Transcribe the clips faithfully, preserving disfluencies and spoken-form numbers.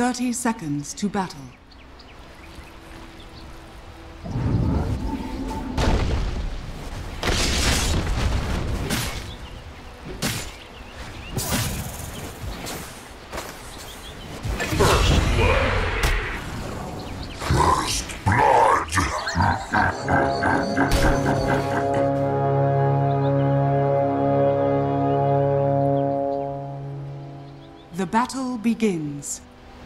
Thirty seconds to battle. The battle begins.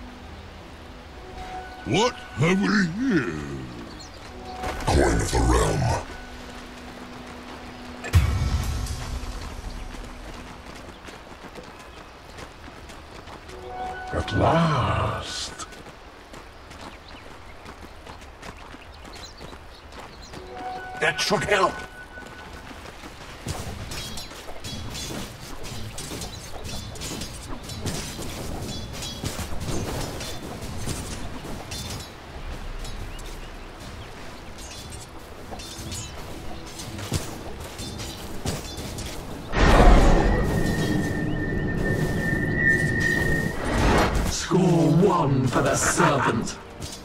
What have we here? Coin of the realm. At last. That should help. Score one for the serpent.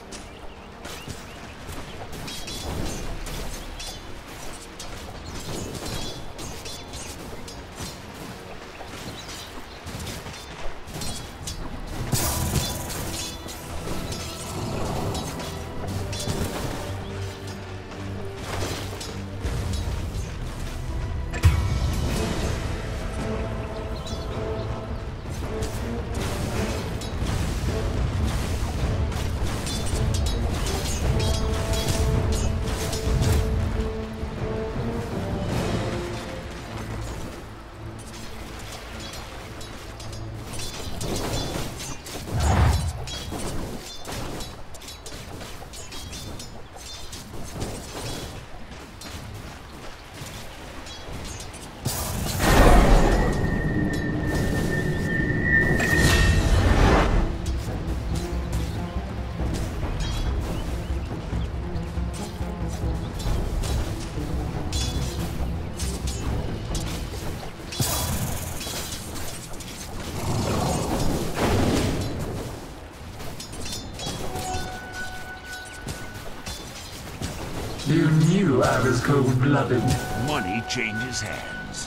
You knew I was cold-blooded. Money changes hands.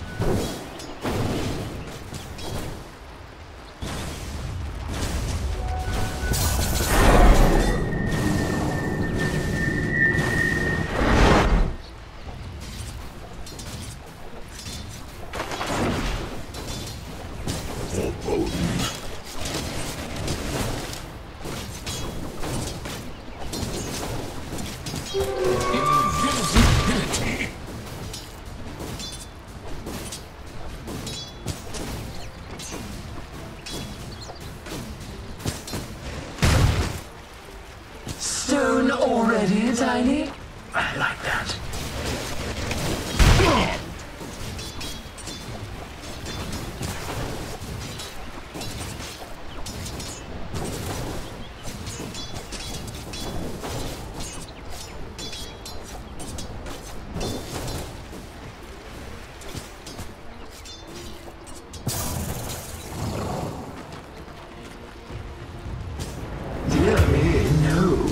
Invisibility. Stone already, Tiny? I like that. Dear me, no.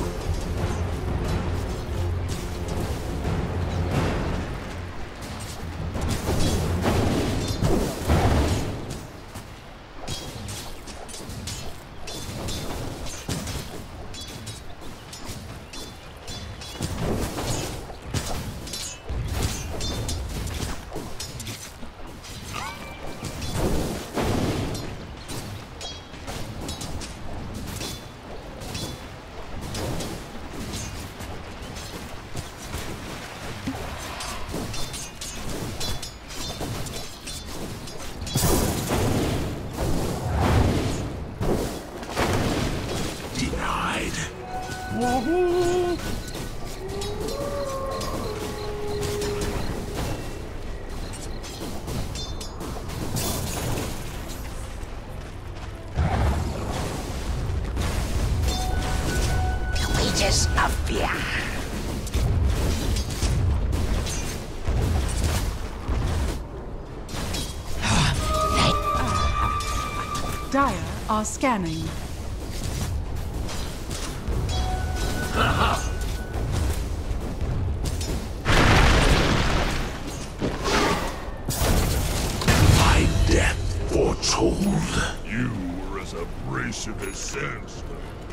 Denied. Wages of fear. Dire are scanning. My death foretold. You were as abrasive as sandstone.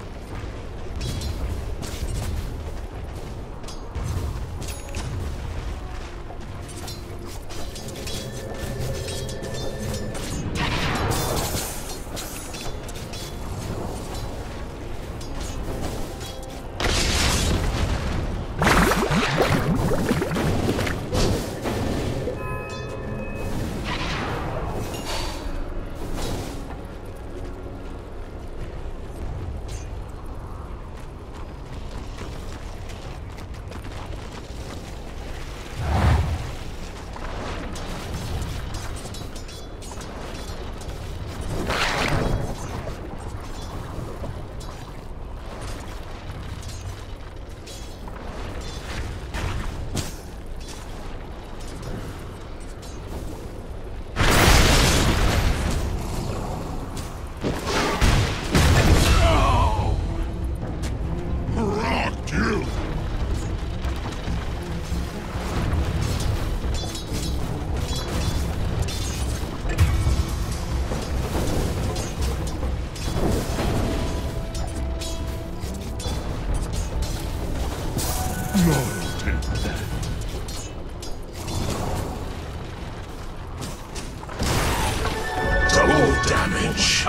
Double damage.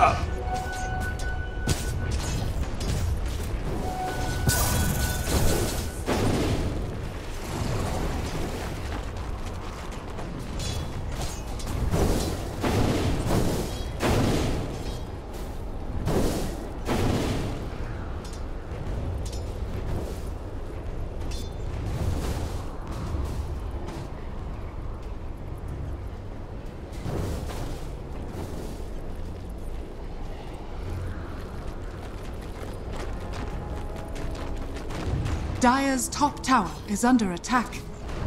Dire's top tower is under attack.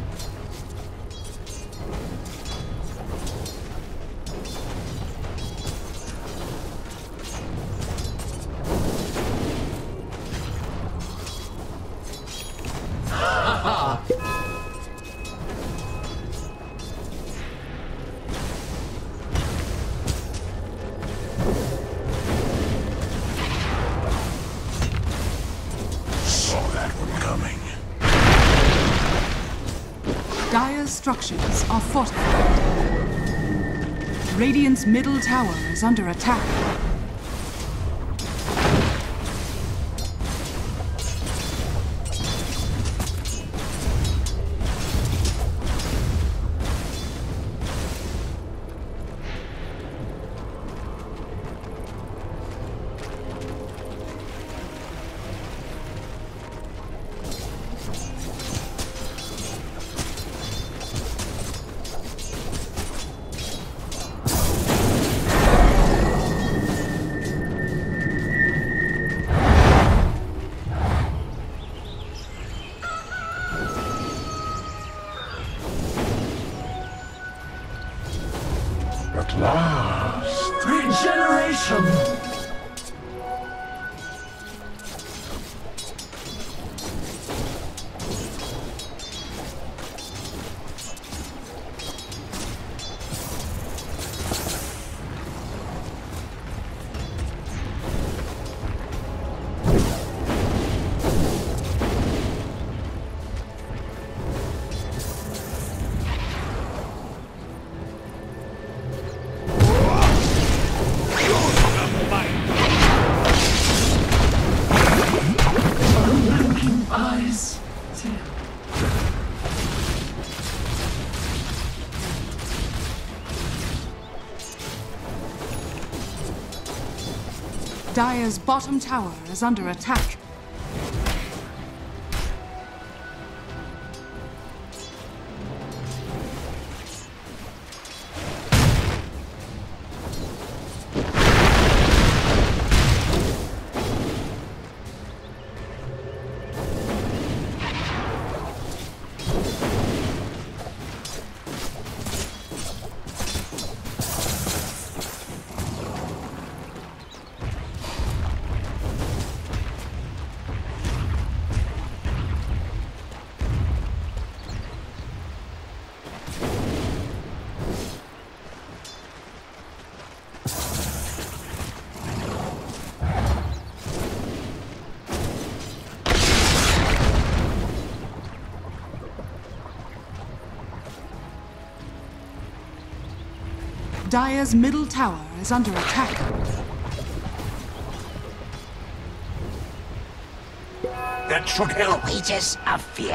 Saw that one coming. Dire's structures are fortified. Radiant's middle tower is under attack. At last. Regeneration! Eyes. Dire's bottom tower is under attack. Dire's middle tower is under attack. That should help. Wages of fear.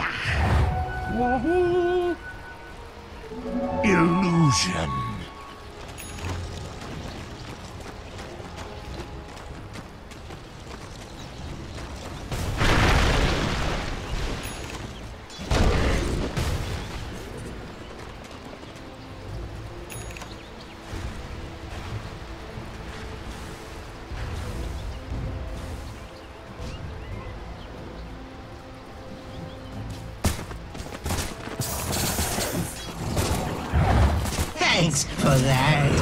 Illusion. Thanks for that.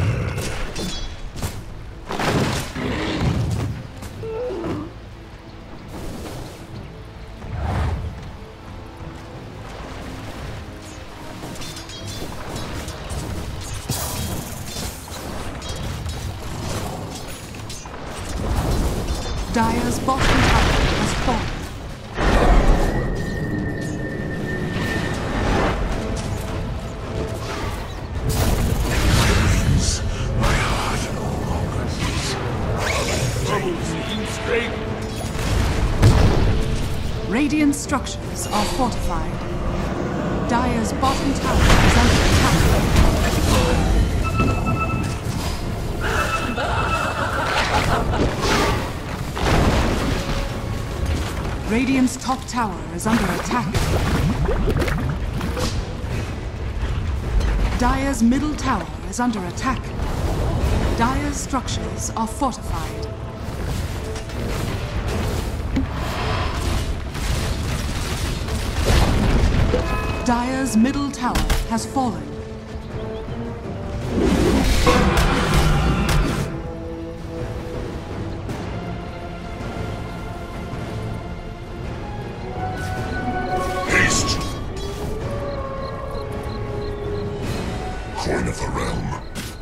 Dire's bottom tower has fallen. Radiant structures are fortified. Dire's bottom tower is under attack. Radiant's top tower is under attack. Dire's middle tower is under attack. Dire's structures are fortified. Dire's middle tower has fallen. Haste! Coin of the realm.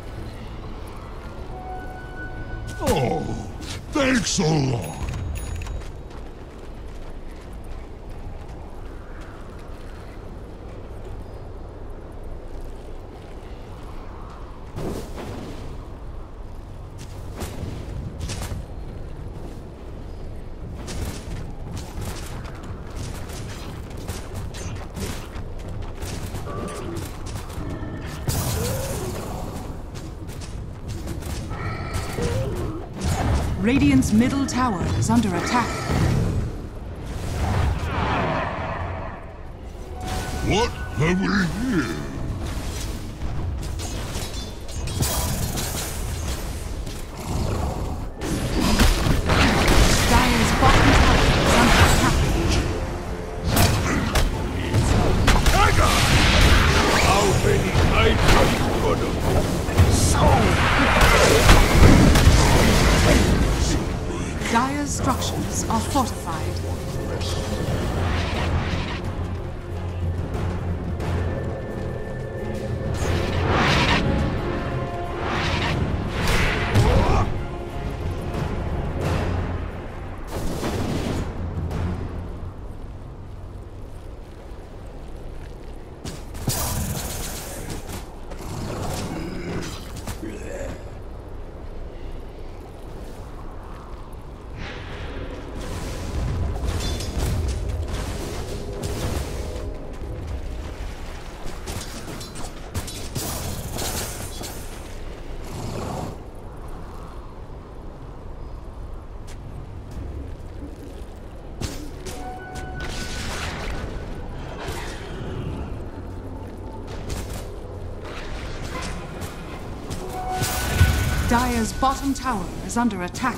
Oh, thanks so long. Radiant's middle tower is under attack. What have we here? Dire's bottom tower is under attack. How many items could Dire's structures are fortified. Dire's bottom tower is under attack.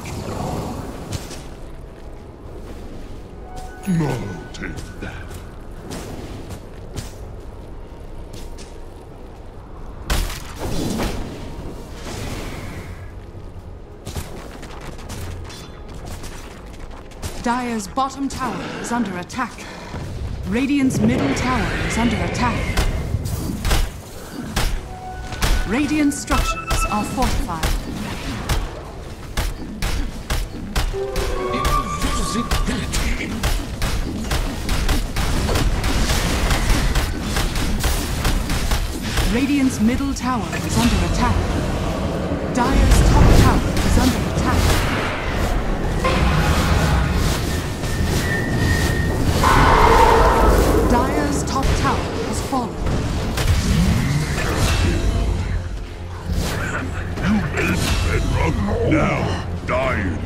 No, take that. Dire's bottom tower is under attack. Radiant's middle tower is under attack. Radiant structures are fortified. Invisibility. Radiant's middle tower is under attack. Now, die.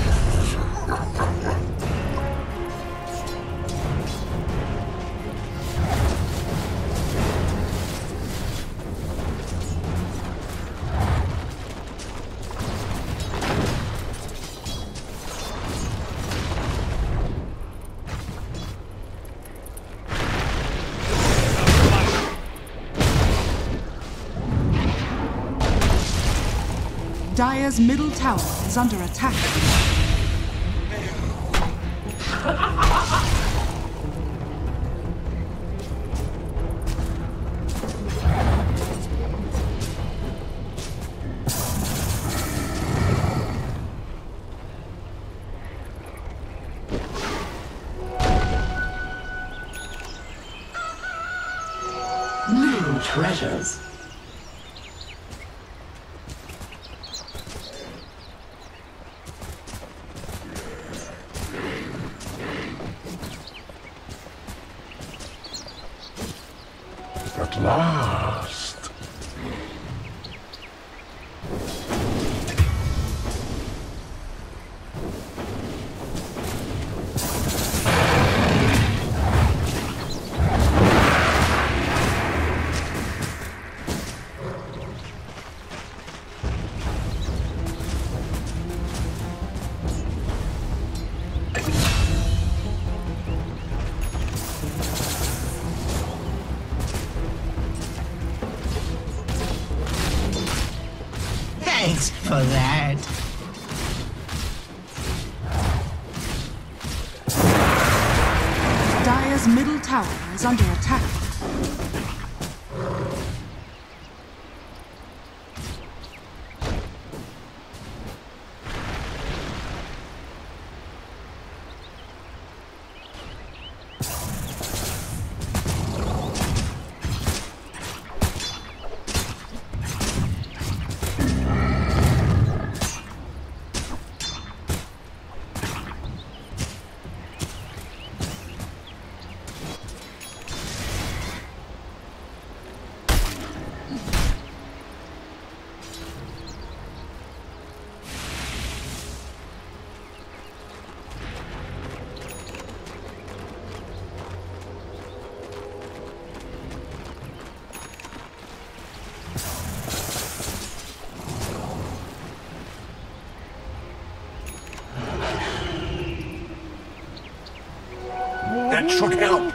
Dire's middle tower is under attack. New treasures. At last. Thanks for that. Dire's middle tower is under attack. That should help.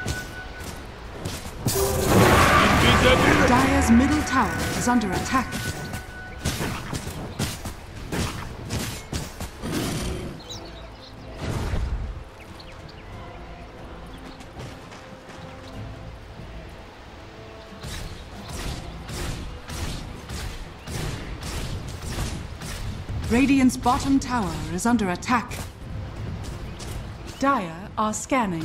Dire's middle tower is under attack. Radiant's bottom tower is under attack. Dire are scanning.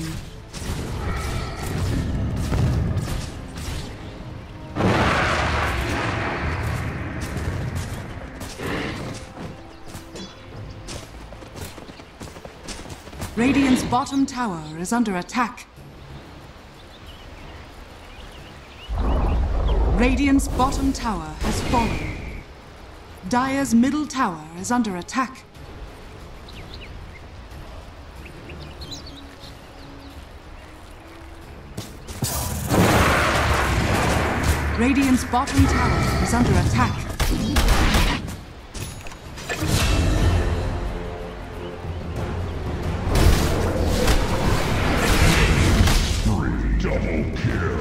Radiant's bottom tower is under attack. Radiant's bottom tower has fallen. Dire's middle tower is under attack. Radiant's bottom tower is under attack. Double kill.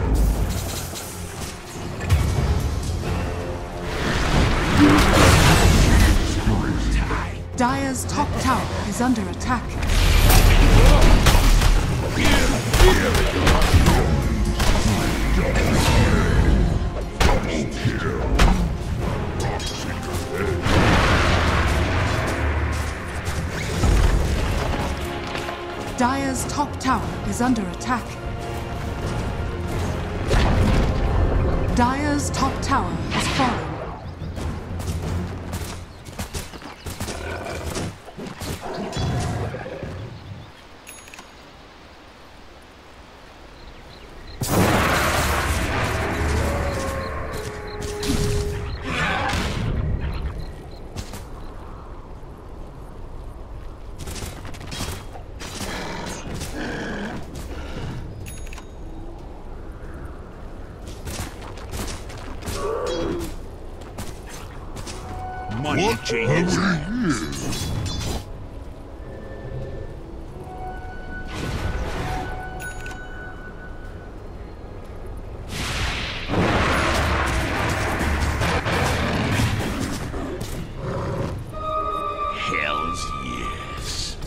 Dire's top tower is under attack. Dire's top tower is under attack. Dire's top tower has fallen. money changes hands. Hells yes.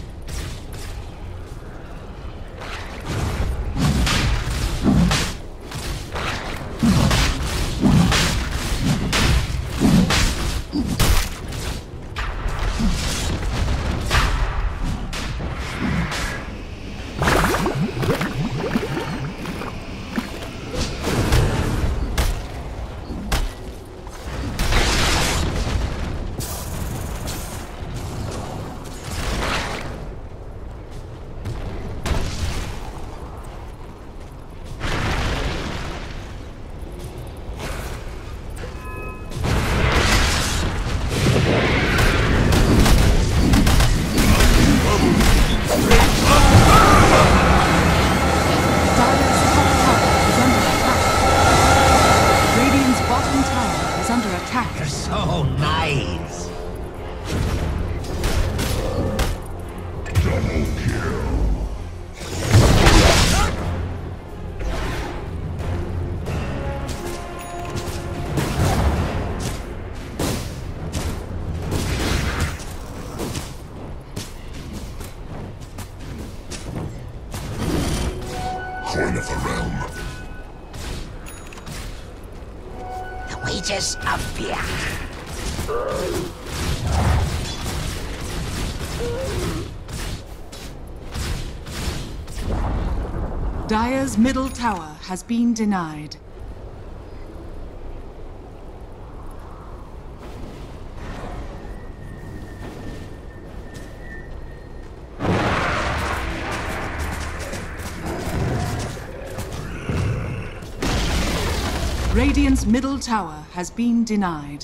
So nice. Double kill. Coin of the realm. The wages of fear. Dire's middle tower has been denied. Radiant's middle tower has been denied.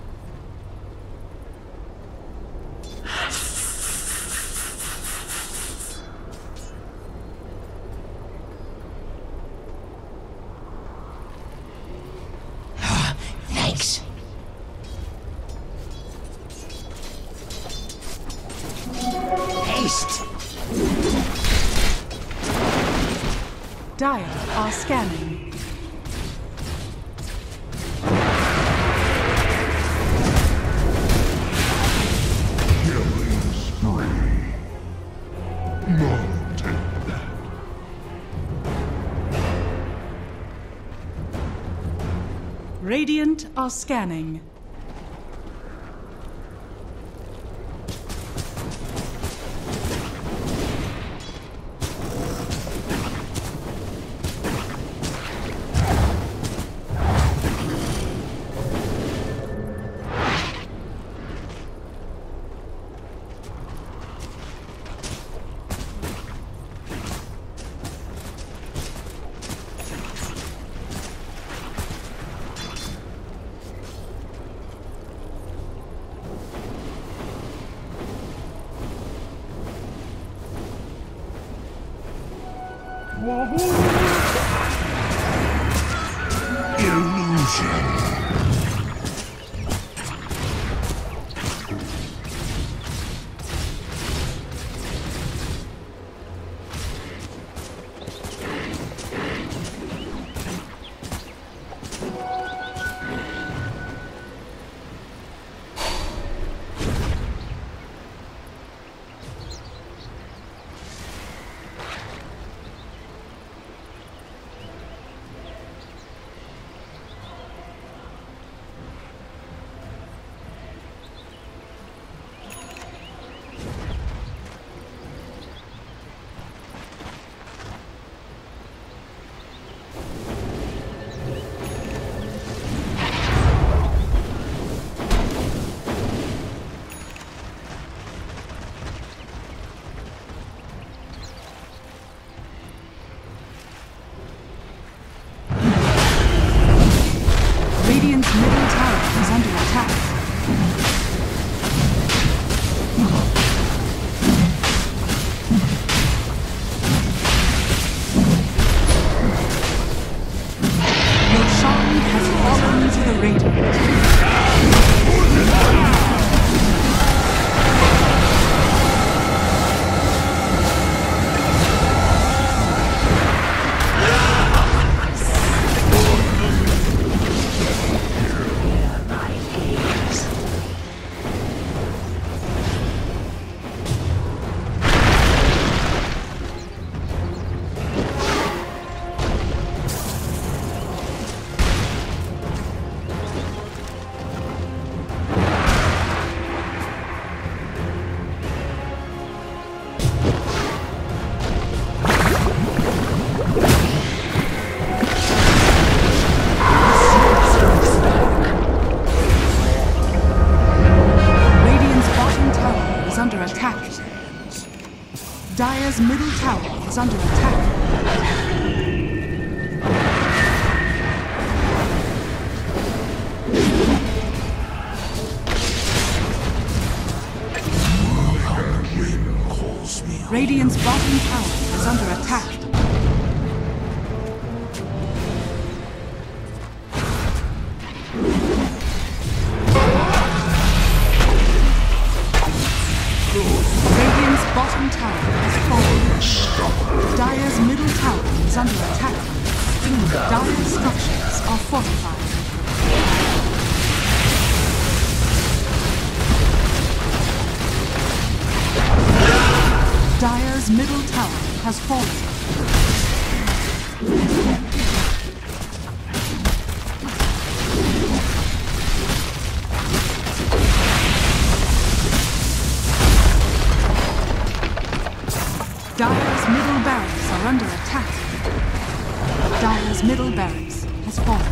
Thanks. Haste. Dire are scanning. Killing spree. Mom, take that. Radiant are scanning. Illusion. Dire's middle tower is under attack. Radiant's bottom tower is under attack. Radiant's bottom tower has fallen. Dire's middle tower is under attack. Dire's structures are fortified. Dire's middle tower has fallen. Dire's middle barracks are under attack. Dire's middle barracks has fallen.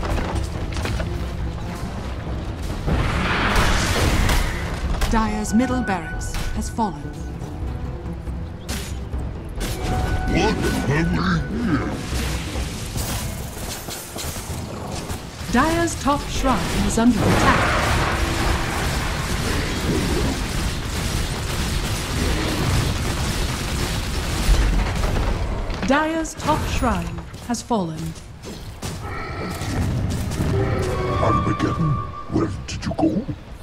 Dire's middle barracks has fallen. What have we here? Dire's top shrine is under attack. Dire's top shrine has fallen. Armageddon, where did you go?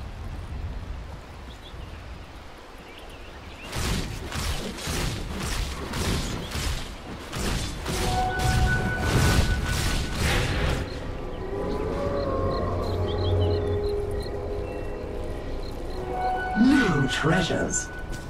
New treasures.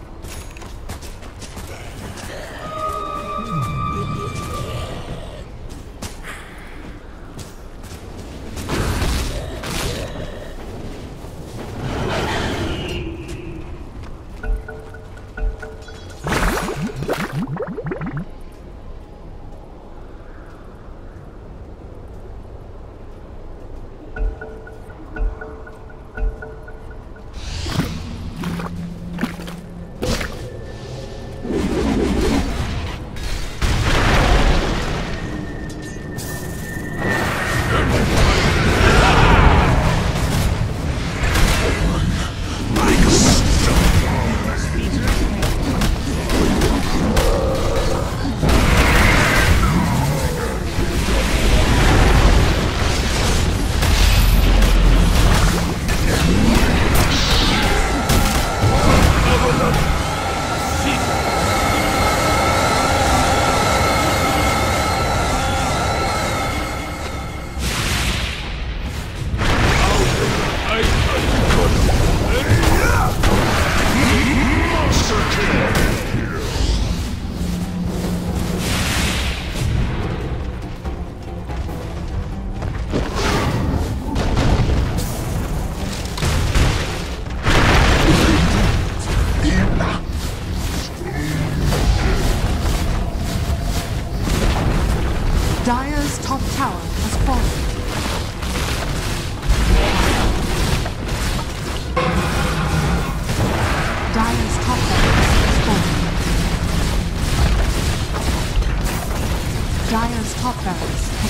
Dire's top tower has fallen. Dire's top barracks has fallen. Dire's top barracks has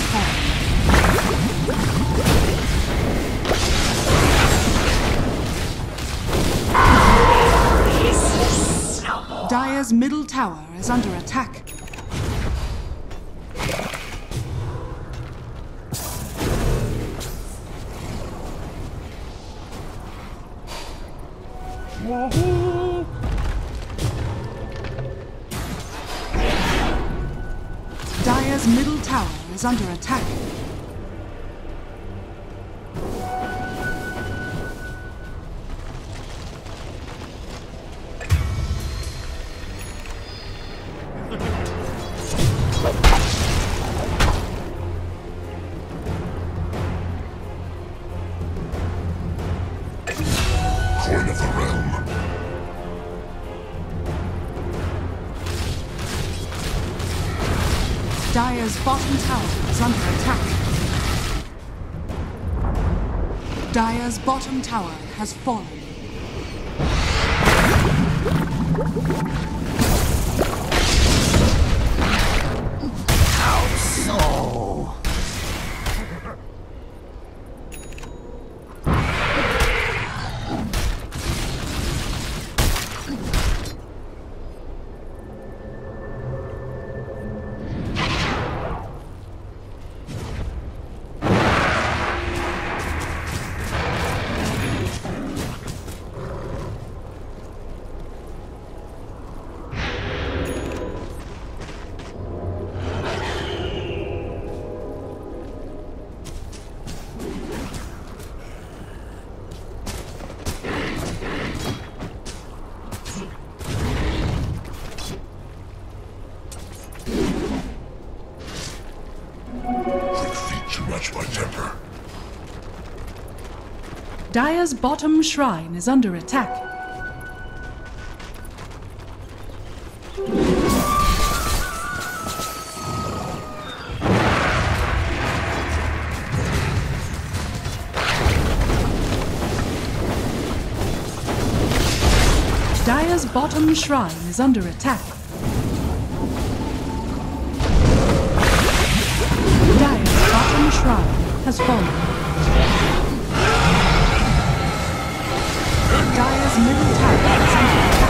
fallen. Dire's middle tower is under attack. Wahoo! Dire's middle tower is under attack. Coin of the realm. Dire's bottom tower is under attack. Dire's bottom tower has fallen. Dire's bottom shrine is under attack. Dire's bottom shrine is under attack. Dire's bottom shrine has fallen. Dire's middle tower is under attack.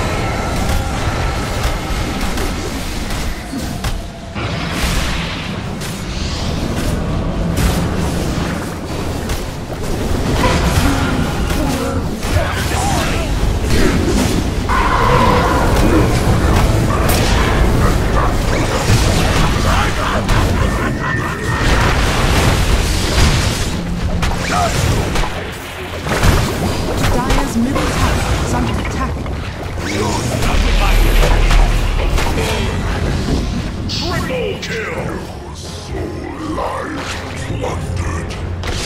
Dire's middle tower is under attack. Triple kill! Your soul lies plundered.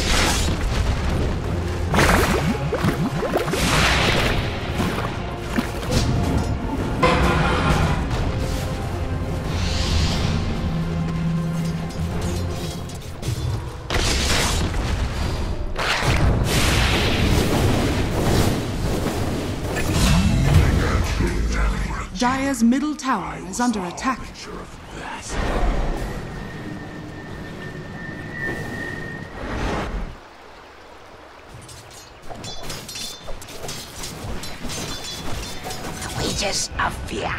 Dire's middle tower is under attack. The wages of fear.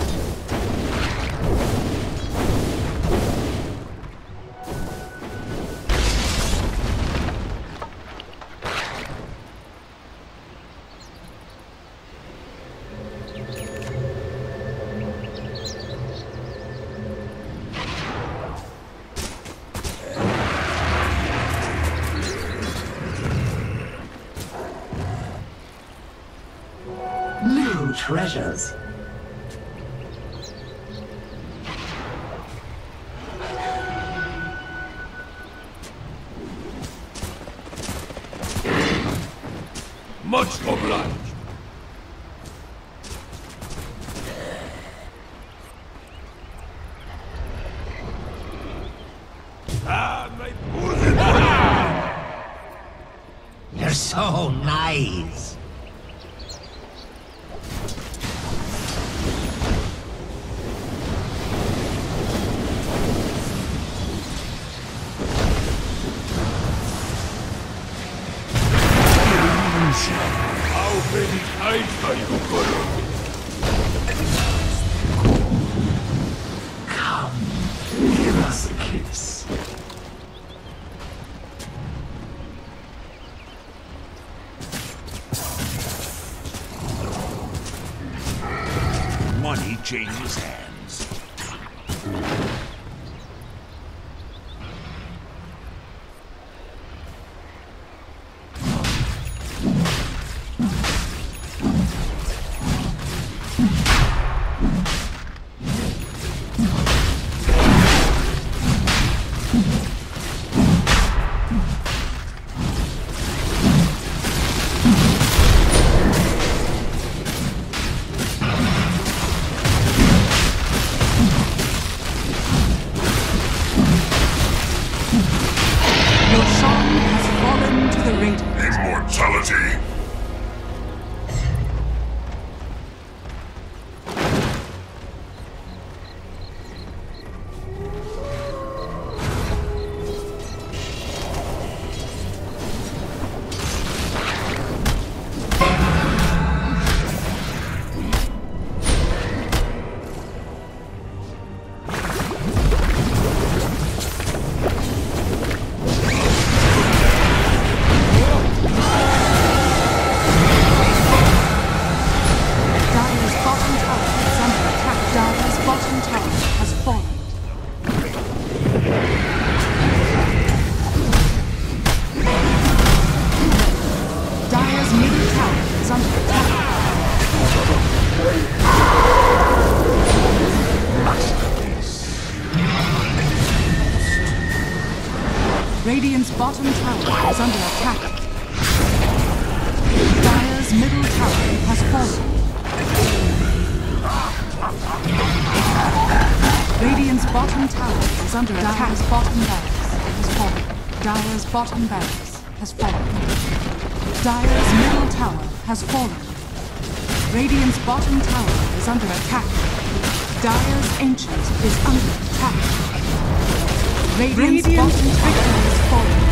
New treasures. Much obliged. Ah, my You're so nice. How many times are you gonna? Come, give us a kiss. Money changes hands. Your song has fallen to the Radiant. Immortality! Dire's bottom tower is under attack. Dire's bottom tower has fallen. Dire's middle tower is under attack. Radiant's bottom tower is under attack. fallen. Radiant's bottom tower is under attack. Dire's bottom barracks has fallen. Dire's bottom barracks has fallen. Dire's middle tower has fallen. Radiant's bottom tower is under attack. Dire's ancient is under attack. Radiant's bottom tower is fallen.